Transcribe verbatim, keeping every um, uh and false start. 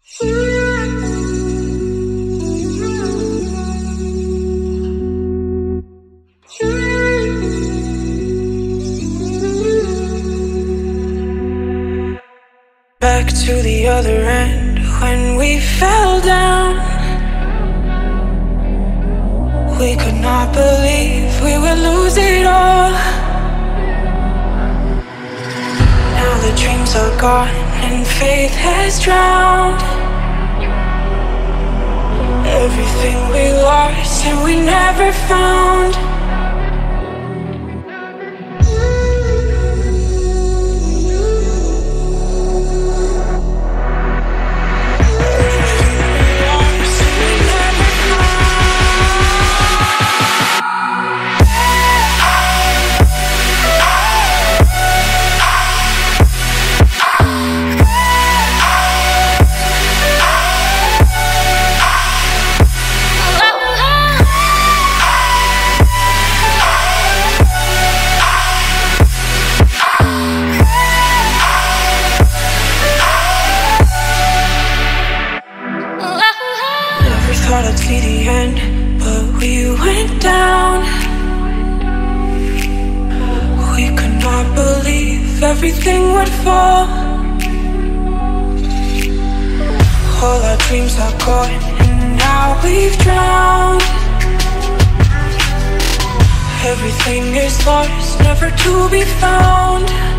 Back to the other end when we fell down. We could not believe we would lose it all. Now the dreams are gone and faith has drowned. Everything we lost and we never found. Thought I'd see the end, but we went down. We could not believe everything would fall. All our dreams are gone and now we've drowned. Everything is lost, never to be found.